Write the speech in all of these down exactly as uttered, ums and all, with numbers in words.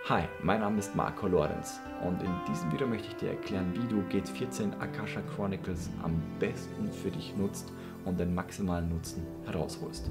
Hi, mein Name ist Marco Lorenz und in diesem Video möchte ich dir erklären, wie du Gate vierzehn Akasha Chronicles am besten für dich nutzt und den maximalen Nutzen herausholst.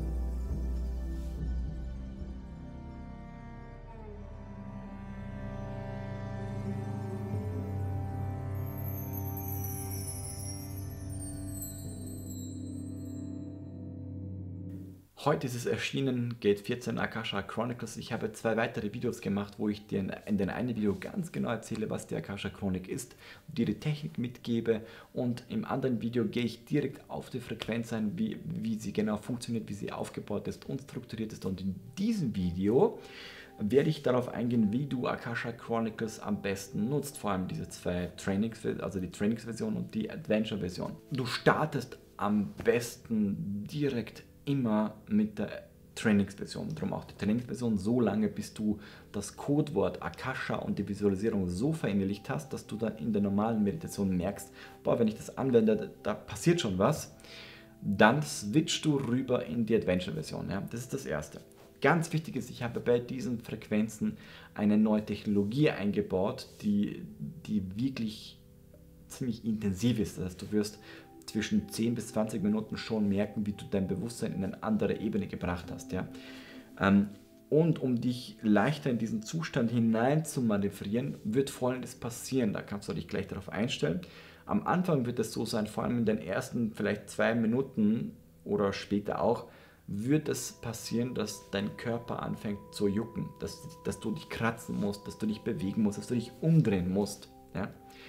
Heute ist es erschienen, Gate vierzehn Akasha Chronicles. Ich habe zwei weitere Videos gemacht, wo ich dir in dem einen Video ganz genau erzähle, was die Akasha Chronik ist, dir die Technik mitgebe, und im anderen Video gehe ich direkt auf die Frequenz ein, wie, wie sie genau funktioniert, wie sie aufgebaut ist und strukturiert ist. Und in diesem Video werde ich darauf eingehen, wie du Akasha Chronicles am besten nutzt, vor allem diese zwei Trainings, also die Trainingsversion und die Adventure-Version. Du startest am besten direkt immer mit der Trainingsversion. Darum auch die Trainingsversion so lange, bis du das Codewort Akasha und die Visualisierung so verinnerlicht hast, dass du dann in der normalen Meditation merkst, boah, wenn ich das anwende, da passiert schon was. Dann switchst du rüber in die Adventure-Version. Ja? Das ist das Erste. Ganz wichtig ist, ich habe bei diesen Frequenzen eine neue Technologie eingebaut, die, die wirklich ziemlich intensiv ist. Das heißt, du wirst zwischen zehn bis zwanzig Minuten schon merken, wie du dein Bewusstsein in eine andere Ebene gebracht hast. Ja? Und um dich leichter in diesen Zustand hinein zu manövrieren, wird Folgendes passieren. Da kannst du dich gleich darauf einstellen. Am Anfang wird es so sein, vor allem in den ersten vielleicht zwei Minuten oder später auch, wird es passieren, dass dein Körper anfängt zu jucken, dass, dass du dich kratzen musst, dass du dich bewegen musst, dass du dich umdrehen musst. Ja?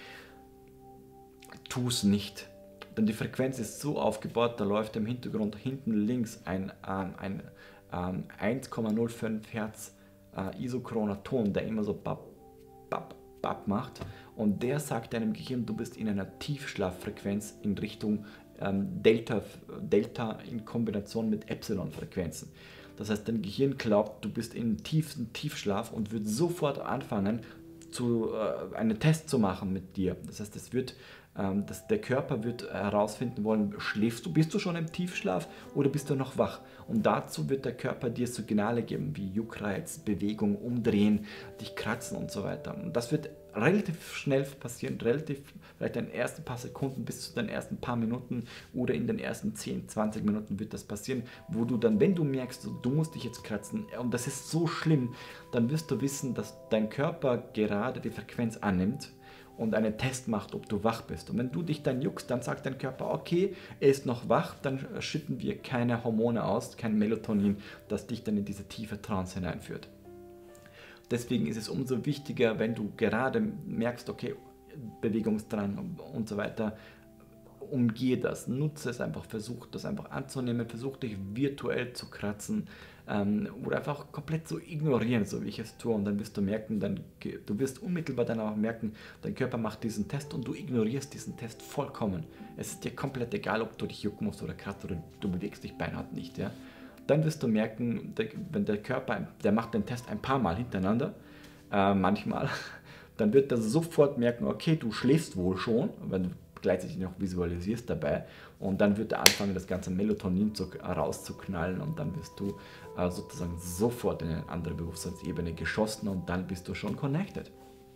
Tu es nicht. Denn die Frequenz ist so aufgebaut, da läuft im Hintergrund hinten links ein, ähm, ein ähm, eins Komma null fünf Hertz äh, isochroner Ton, der immer so bap, bap, bap macht, und der sagt deinem Gehirn, du bist in einer Tiefschlaffrequenz in Richtung ähm, Delta, Delta in Kombination mit Epsilon-Frequenzen. Das heißt, dein Gehirn glaubt, du bist in tiefsten Tiefschlaf und wird sofort anfangen, zu, äh, einen Test zu machen mit dir. Das heißt, es wird, ähm, das, der Körper wird herausfinden wollen, schläfst du, bist du schon im Tiefschlaf oder bist du noch wach? Und dazu wird der Körper dir Signale geben, wie Juckreiz, Bewegung, Umdrehen, dich kratzen und so weiter. Und das wird relativ schnell passieren, relativ, vielleicht in den ersten paar Sekunden bis zu den ersten paar Minuten oder in den ersten zehn, zwanzig Minuten wird das passieren, wo du dann, wenn du merkst, du musst dich jetzt kratzen und das ist so schlimm, dann wirst du wissen, dass dein Körper gerade die Frequenz annimmt und einen Test macht, ob du wach bist. Und wenn du dich dann juckst, dann sagt dein Körper, okay, er ist noch wach, dann schütten wir keine Hormone aus, kein Melatonin, das dich dann in diese tiefe Trance hineinführt. Deswegen ist es umso wichtiger, wenn du gerade merkst, okay, Bewegungsdrang und so weiter, umgehe das, nutze es einfach, versuch das einfach anzunehmen, versuch dich virtuell zu kratzen ähm, oder einfach komplett zu ignorieren, so wie ich es tue, und dann wirst du merken, dann, du wirst unmittelbar dann auch merken, dein Körper macht diesen Test und du ignorierst diesen Test vollkommen. Es ist dir komplett egal, ob du dich jucken musst oder kratzt oder du bewegst dich beinahe nicht, ja. Dann wirst du merken, wenn der Körper, der macht den Test ein paar Mal hintereinander, äh, manchmal, dann wird er sofort merken, okay, du schläfst wohl schon, wenn du gleichzeitig noch visualisierst dabei, und dann wird er anfangen, das ganze Melatonin zu, rauszuknallen, und dann wirst du äh, sozusagen sofort in eine andere Bewusstseinsebene geschossen und dann bist du schon connected.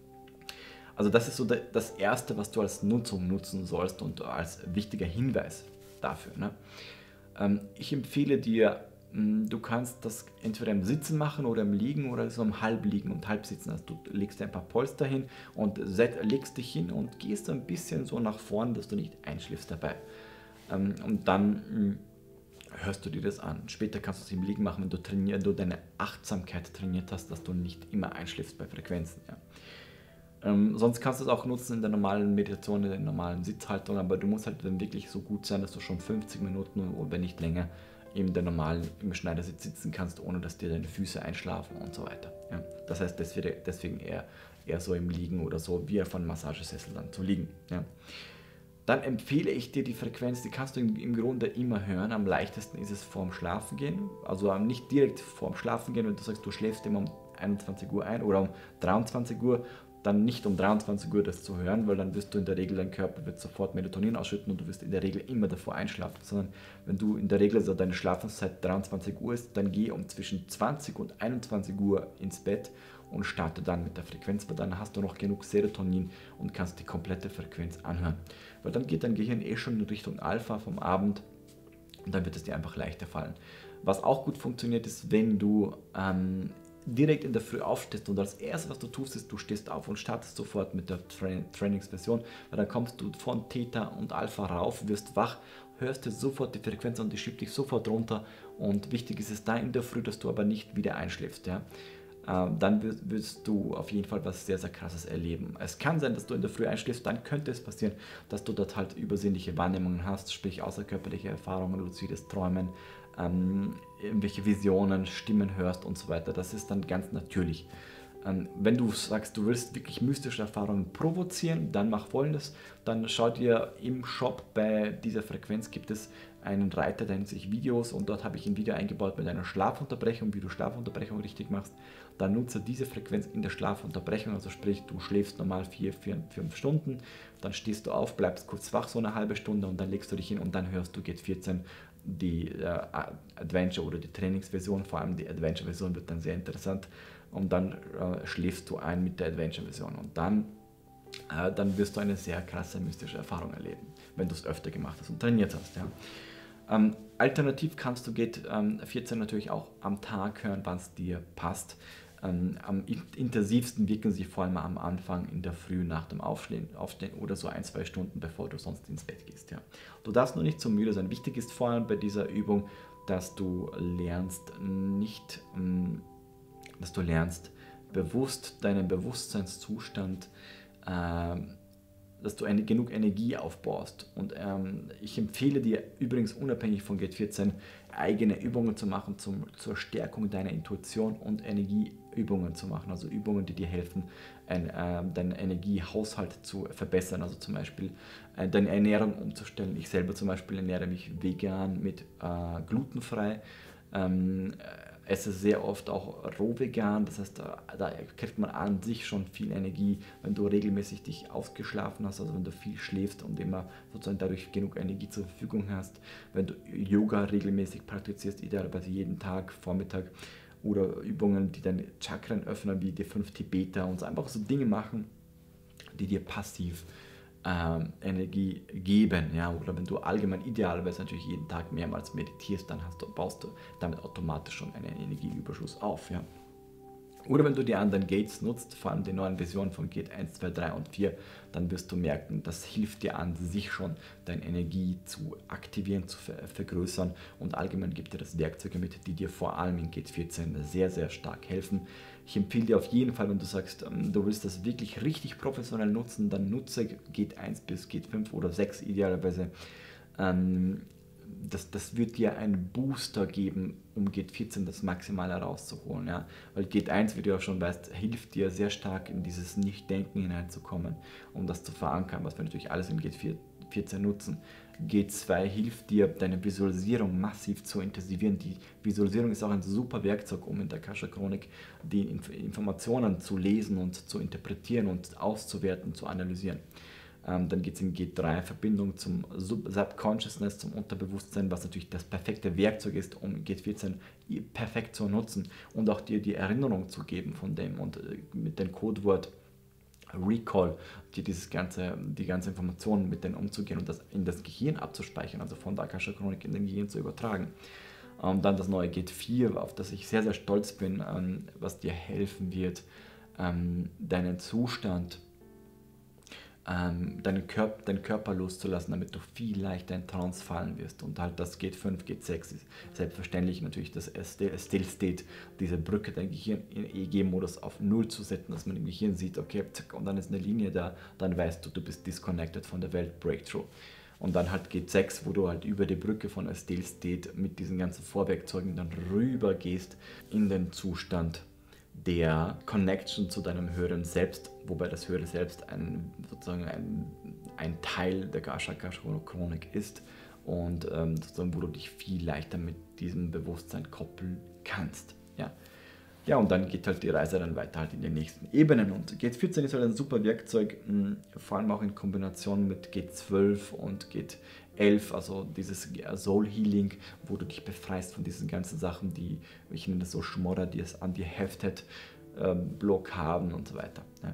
Also das ist so das Erste, was du als Nutzung nutzen sollst und als wichtiger Hinweis dafür. Ne? Ähm, ich empfehle dir, du kannst das entweder im Sitzen machen oder im Liegen oder so im Halbliegen und Halbsitzen. Also du legst ein paar Polster hin und legst dich hin und gehst ein bisschen so nach vorn, dass du nicht einschläfst dabei. Und dann hörst du dir das an. Später kannst du es im Liegen machen, wenn du, trainier, du deine Achtsamkeit trainiert hast, dass du nicht immer einschläfst bei Frequenzen. Ja. Ähm, sonst kannst du es auch nutzen in der normalen Meditation, in der normalen Sitzhaltung, aber du musst halt dann wirklich so gut sein, dass du schon fünfzig Minuten oder wenn nicht länger in der normalen, im Schneidersitz sitzen kannst, ohne dass dir deine Füße einschlafen und so weiter. Ja. Das heißt, deswegen eher, eher so im Liegen oder so, wie von Massagesessel dann zu liegen. Ja. Dann empfehle ich dir die Frequenz, die kannst du im Grunde immer hören. Am leichtesten ist es vorm Schlafengehen, also nicht direkt vorm Schlafengehen, wenn du sagst, du schläfst immer um einundzwanzig Uhr ein oder um dreiundzwanzig Uhr, dann nicht um dreiundzwanzig Uhr das zu hören, weil dann wirst du in der Regel, dein Körper wird sofort Melatonin ausschütten und du wirst in der Regel immer davor einschlafen, sondern wenn du in der Regel so deine Schlafenszeit dreiundzwanzig Uhr ist, dann geh um zwischen zwanzig und einundzwanzig Uhr ins Bett und starte dann mit der Frequenz, weil dann hast du noch genug Serotonin und kannst die komplette Frequenz anhören. Weil dann geht dein Gehirn eh schon in Richtung Alpha vom Abend und dann wird es dir einfach leichter fallen. Was auch gut funktioniert ist, wenn du ähm, direkt in der Früh aufstehst und als erstes, was du tust, ist, du stehst auf und startest sofort mit der Tra Trainingsversion, weil dann kommst du von Theta und Alpha rauf, wirst wach, hörst dir sofort die Frequenz und die schiebt dich sofort runter und wichtig ist es da in der Früh, dass du aber nicht wieder einschläfst. Ja? Dann wirst du auf jeden Fall was sehr, sehr Krasses erleben. Es kann sein, dass du in der Früh einschläfst, dann könnte es passieren, dass du dort halt übersinnliche Wahrnehmungen hast, sprich außerkörperliche Erfahrungen, luzides Träumen, ähm, irgendwelche Visionen, Stimmen hörst und so weiter. Das ist dann ganz natürlich. Ähm, wenn du sagst, du willst wirklich mystische Erfahrungen provozieren, dann mach Folgendes. Dann schau dir im Shop bei dieser Frequenz gibt es einen Reiter, der nennt sich Videos und dort habe ich ein Video eingebaut mit einer Schlafunterbrechung, wie du Schlafunterbrechung richtig machst. Dann nutze diese Frequenz in der Schlafunterbrechung, also sprich, du schläfst normal vier, vier, fünf Stunden, dann stehst du auf, bleibst kurz wach, so eine halbe Stunde und dann legst du dich hin und dann hörst du G T vierzehn, die äh, Adventure oder die Trainingsversion, vor allem die Adventure-Version wird dann sehr interessant und dann äh, schläfst du ein mit der Adventure-Version und dann, äh, dann wirst du eine sehr krasse mystische Erfahrung erleben, wenn du es öfter gemacht hast und trainiert hast. Ja. Ähm, alternativ kannst du G T vierzehn natürlich auch am Tag hören, wann es dir passt. Ähm, am intensivsten wirken sie vor allem am Anfang in der Früh nach dem Aufstehen, Aufstehen oder so ein, zwei Stunden bevor du sonst ins Bett gehst. Ja. Du darfst nur nicht zu müde sein. Wichtig ist vor allem bei dieser Übung, dass du lernst, nicht, ähm, dass du lernst, bewusst deinen Bewusstseinszustand ähm, dass du eine, genug Energie aufbaust. Und ähm, ich empfehle dir übrigens unabhängig von G T vierzehn eigene Übungen zu machen zum, zur Stärkung deiner Intuition und Energieübungen zu machen. Also Übungen, die dir helfen, ein, äh, deinen Energiehaushalt zu verbessern. Also zum Beispiel äh, deine Ernährung umzustellen. Ich selber zum Beispiel ernähre mich vegan mit äh, glutenfrei. Ähm, esse sehr oft auch roh vegan, das heißt, da, da kriegt man an sich schon viel Energie, wenn du regelmäßig dich ausgeschlafen hast, also wenn du viel schläfst und immer sozusagen dadurch genug Energie zur Verfügung hast, wenn du Yoga regelmäßig praktizierst, idealerweise jeden Tag, Vormittag, oder Übungen, die deine Chakren öffnen, wie die fünf Tibeter und so, einfach so Dinge machen, die dir passiv Ähm, Energie geben, ja, oder wenn du allgemein idealerweise natürlich jeden Tag mehrmals meditierst, dann hast du, baust du damit automatisch schon einen Energieüberschuss auf, ja. Oder wenn du die anderen Gates nutzt, vor allem die neuen Versionen von Gate eins, zwei, drei und vier, dann wirst du merken, das hilft dir an sich schon, deine Energie zu aktivieren, zu ver vergrößern und allgemein gibt dir das Werkzeuge mit, die dir vor allem in Gate vierzehn sehr, sehr stark helfen. Ich empfehle dir auf jeden Fall, wenn du sagst, du willst das wirklich richtig professionell nutzen, dann nutze Gate eins bis Gate fünf oder sechs idealerweise. Ähm, Das, das wird dir einen Booster geben, um Gate vierzehn das Maximale rauszuholen. Ja? Weil Gate eins, wie du ja schon weißt, hilft dir sehr stark in dieses Nicht-Denken hineinzukommen, um das zu verankern, was wir natürlich alles in Gate vierzehn nutzen. Gate zwei hilft dir, deine Visualisierung massiv zu intensivieren. Die Visualisierung ist auch ein super Werkzeug, um in der Akasha-Chronik die Inf Informationen zu lesen und zu interpretieren und auszuwerten, zu analysieren. Dann geht es in Gate drei, Verbindung zum Subconsciousness, zum Unterbewusstsein, was natürlich das perfekte Werkzeug ist, um Gate vierzehn perfekt zu nutzen und auch dir die Erinnerung zu geben von dem und mit dem Codewort Recall, dir dieses ganze, die ganze Information mit denen umzugehen und das in das Gehirn abzuspeichern, also von der Akasha-Chronik in den Gehirn zu übertragen. Und dann das neue Gate vier, auf das ich sehr, sehr stolz bin, was dir helfen wird, deinen Zustand Ähm, deinen, Körper, deinen Körper loszulassen, damit du viel leichter in Trance fallen wirst. Und halt das Gate fünf, Gate sechs ist selbstverständlich natürlich das Still State, diese Brücke, dein Gehirn in E E G-Modus auf null zu setzen, dass man im Gehirn sieht, okay, zack, und dann ist eine Linie da, dann weißt du, du bist disconnected von der Welt, Breakthrough. Und dann halt Gate sechs, wo du halt über die Brücke von Still State mit diesen ganzen Vorwerkzeugen dann rüber gehst in den Zustand der Connection zu deinem höheren Selbst, wobei das höhere Selbst ein, sozusagen ein, ein Teil der Akasha-Chronik ist und ähm, sozusagen, wo du dich viel leichter mit diesem Bewusstsein koppeln kannst. Ja. Ja, und dann geht halt die Reise dann weiter halt in den nächsten Ebenen. Und Gate vierzehn ist halt ein super Werkzeug, mh, vor allem auch in Kombination mit Gate zwölf und Gate elf, also dieses Soul Healing, wo du dich befreist von diesen ganzen Sachen, die, ich nenne das so Schmodder, die es an dir heftet, ähm, Blockaden und so weiter. Ja.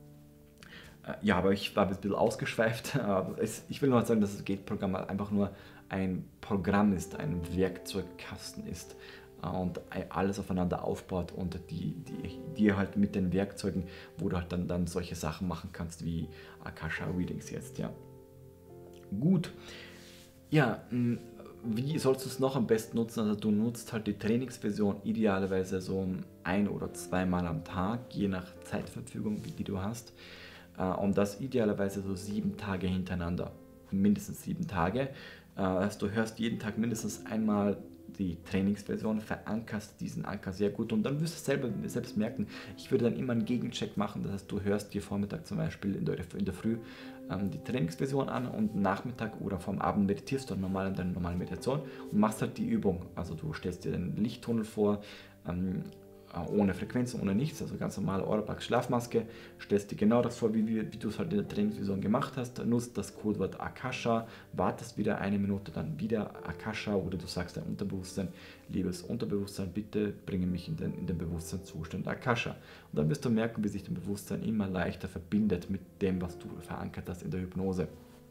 Ja, aber ich war ein bisschen ausgeschweift. Aber es, ich will nur sagen, dass das Gate-Programm einfach nur ein Programm ist, ein Werkzeugkasten ist äh, und alles aufeinander aufbaut und die, die dir halt mit den Werkzeugen, wo du halt dann, dann solche Sachen machen kannst wie Akasha Readings jetzt, ja. Gut. Ja, mh, wie sollst du es noch am besten nutzen? Also du nutzt halt die Trainingsversion idealerweise so ein- oder zweimal am Tag, je nach Zeitverfügung, die du hast. Äh, und das idealerweise so sieben Tage hintereinander, mindestens sieben Tage. Äh, also du hörst jeden Tag mindestens einmal die Trainingsversion, verankerst diesen Anker sehr gut und dann wirst du selber, selbst merken, ich würde dann immer einen Gegencheck machen, das heißt, du hörst dir Vormittag zum Beispiel in der, in der Früh ähm, die Trainingsversion an und Nachmittag oder vom Abend meditierst du normal in deiner normalen Meditation und machst halt die Übung. Also du stellst dir den Lichttunnel vor, ähm, ohne Frequenz, ohne nichts, also ganz normale Oropax Schlafmaske, stellst dir genau das vor, wie, wie, wie du es halt in der Trainingsvision gemacht hast, nutzt das Codewort Akasha, wartest wieder eine Minute, dann wieder Akasha oder du sagst dein Unterbewusstsein, liebes Unterbewusstsein, bitte bringe mich in den, in den Bewusstseinszustand Akasha. Und dann wirst du merken, wie sich dein Bewusstsein immer leichter verbindet mit dem, was du verankert hast in der Hypnose.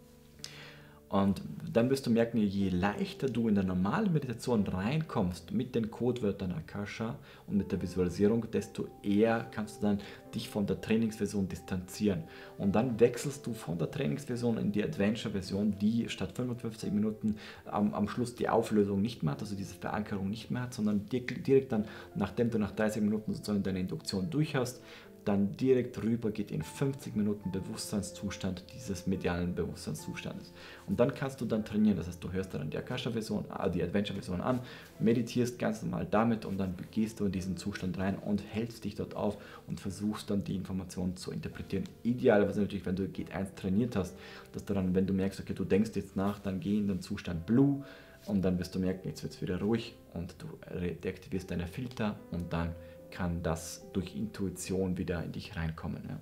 Und dann wirst du merken, je leichter du in der normalen Meditation reinkommst mit den Codewörtern Akasha und mit der Visualisierung, desto eher kannst du dann dich von der Trainingsversion distanzieren. Und dann wechselst du von der Trainingsversion in die Adventure-Version, die statt fünfundfünfzig Minuten am, am Schluss die Auflösung nicht mehr hat, also diese Verankerung nicht mehr hat, sondern direkt dann, nachdem du nach dreißig Minuten sozusagen deine Induktion durch hast, dann direkt rüber geht in fünfzig Minuten Bewusstseinszustand dieses medialen Bewusstseinszustandes. Und dann kannst du dann trainieren, das heißt, du hörst dann die Akasha-Version, die Adventure-Version an, meditierst ganz normal damit und dann gehst du in diesen Zustand rein und hältst dich dort auf und versuchst dann die Informationen zu interpretieren. Idealerweise natürlich, wenn du Gate eins trainiert hast, dass du dann, wenn du merkst, okay, du denkst jetzt nach, dann geh in den Zustand Blue und dann wirst du merken, jetzt wird es wieder ruhig und du deaktivierst deine Filter und dann kann das durch Intuition wieder in dich reinkommen. Ja.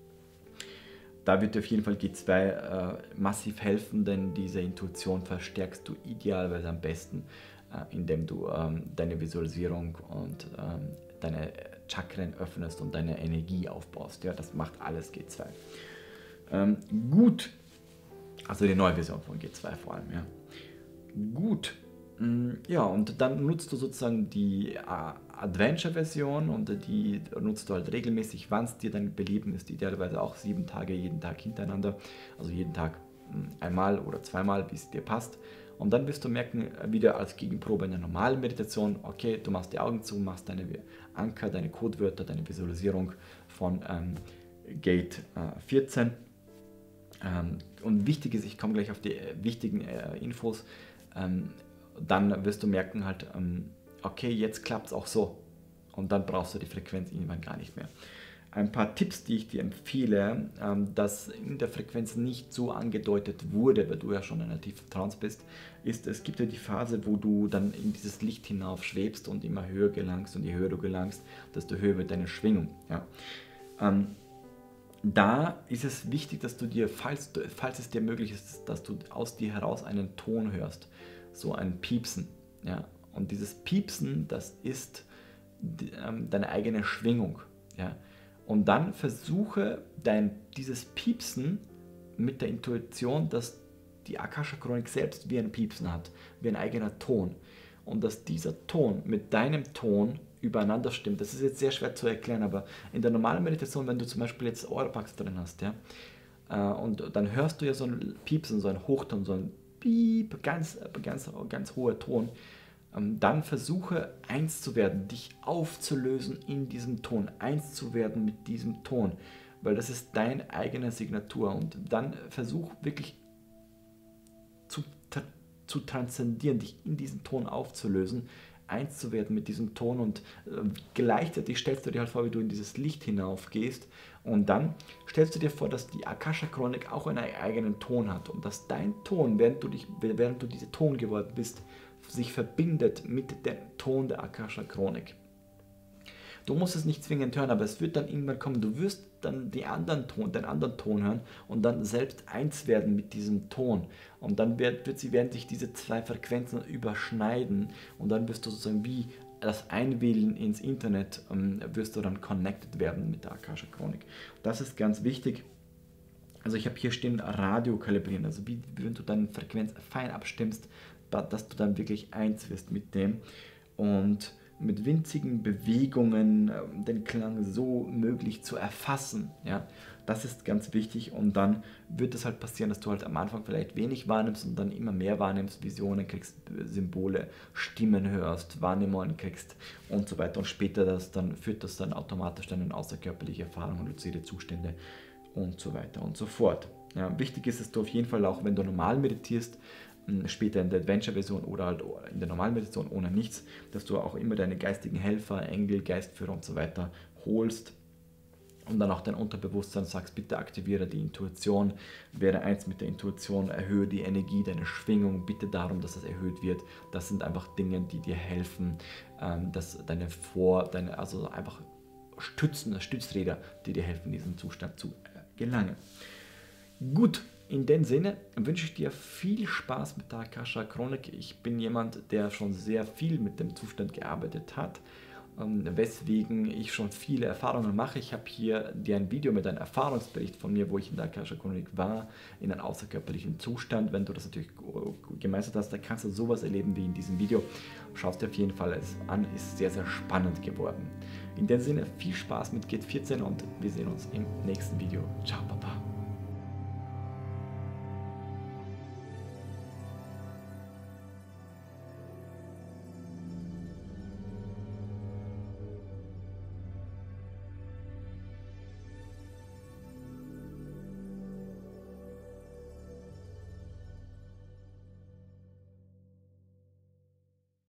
Da wird dir auf jeden Fall G zwei äh, massiv helfen, denn diese Intuition verstärkst du idealerweise am besten, äh, indem du ähm, deine Visualisierung und ähm, deine Chakren öffnest und deine Energie aufbaust. Ja, das macht alles G zwei. Ähm, gut, also die neue Version von G zwei vor allem. Ja. Gut. Ja, und dann nutzt du sozusagen die Adventure-Version und die nutzt du halt regelmäßig, wann es dir dann belieben ist, idealerweise auch sieben Tage, jeden Tag hintereinander, also jeden Tag einmal oder zweimal, wie es dir passt. Und dann wirst du merken, wieder als Gegenprobe in der normalen Meditation, okay, du machst die Augen zu, machst deine Anker, deine Codewörter, deine Visualisierung von ähm, Gate äh, vierzehn. Ähm, und wichtig ist, ich komme gleich auf die äh, wichtigen äh, Infos, ähm, dann wirst du merken halt, okay, jetzt klappt es auch so und dann brauchst du die Frequenz irgendwann gar nicht mehr. Ein paar Tipps, die ich dir empfehle, dass in der Frequenz nicht so angedeutet wurde, weil du ja schon in einer tiefen Trance bist, ist, es gibt ja die Phase, wo du dann in dieses Licht hinauf schwebst und immer höher gelangst und je höher du gelangst, desto höher wird deine Schwingung. Ja. Ähm, Da ist es wichtig, dass du dir, falls, falls es dir möglich ist, dass du aus dir heraus einen Ton hörst, so ein Piepsen. Ja? Und dieses Piepsen, das ist die, ähm, deine eigene Schwingung. Ja? Und dann versuche dein, dieses Piepsen mit der Intuition, dass die Akasha-Chronik selbst wie ein Piepsen hat, wie ein eigener Ton. Und dass dieser Ton mit deinem Ton übereinander stimmt. Das ist jetzt sehr schwer zu erklären, aber in der normalen Meditation, wenn du zum Beispiel jetzt Oropax drin hast, ja, äh, und dann hörst du ja so ein Piepsen, so ein Hochton, so ein Piep, ganz, ganz, ganz hoher Ton, ähm, dann versuche eins zu werden, dich aufzulösen in diesem Ton, eins zu werden mit diesem Ton, weil das ist deine eigene Signatur und dann versuch wirklich zu, zu transzendieren, dich in diesen Ton aufzulösen, eins zu werden mit diesem Ton und äh, gleichzeitig stellst du dir halt vor, wie du in dieses Licht hinaufgehst und dann stellst du dir vor, dass die Akasha-Chronik auch einen eigenen Ton hat und dass dein Ton, während du, dich, während du dieser Ton geworden bist, sich verbindet mit dem Ton der Akasha-Chronik. Du musst es nicht zwingend hören, aber es wird dann irgendwann kommen. Du wirst dann die anderen Ton, den anderen Ton hören und dann selbst eins werden mit diesem Ton. Und dann wird, wird sie, werden sich diese zwei Frequenzen überschneiden und dann wirst du sozusagen wie das Einwählen ins Internet, ähm, wirst du dann connected werden mit der Akasha Chronik. Das ist ganz wichtig. Also ich habe hier stehen Radio kalibrieren, also wie wenn du deine Frequenz fein abstimmst, dass du dann wirklich eins wirst mit dem und mit winzigen Bewegungen den Klang so möglich zu erfassen. Ja? Das ist ganz wichtig und dann wird es halt passieren, dass du halt am Anfang vielleicht wenig wahrnimmst und dann immer mehr wahrnimmst, Visionen kriegst, Symbole, Stimmen hörst, Wahrnehmungen kriegst und so weiter und später das dann, führt das dann automatisch dann in außerkörperliche Erfahrungen, luzide Zustände und so weiter und so fort. Ja, wichtig ist, dass du auf jeden Fall auch, wenn du normal meditierst, später in der Adventure-Version oder halt in der normalen Meditation ohne nichts, dass du auch immer deine geistigen Helfer, Engel, Geistführer und so weiter holst und dann auch dein Unterbewusstsein sagst, bitte aktiviere die Intuition, werde eins mit der Intuition, erhöhe die Energie, deine Schwingung, bitte darum, dass das erhöht wird. Das sind einfach Dinge, die dir helfen, dass deine Vor-, deine, also einfach Stützen, Stützräder, die dir helfen, in diesen Zustand zu gelangen. Gut, in dem Sinne wünsche ich dir viel Spaß mit der Akasha Chronik. Ich bin jemand, der schon sehr viel mit dem Zustand gearbeitet hat, weswegen ich schon viele Erfahrungen mache. Ich habe hier dir ein Video mit einem Erfahrungsbericht von mir, wo ich in der Akasha Chronik war, in einem außerkörperlichen Zustand. Wenn du das natürlich gemeistert hast, dann kannst du sowas erleben wie in diesem Video. Schau es dir auf jeden Fall an, ist sehr, sehr spannend geworden. In dem Sinne, viel Spaß mit Git vierzehn und wir sehen uns im nächsten Video. Ciao, Baba.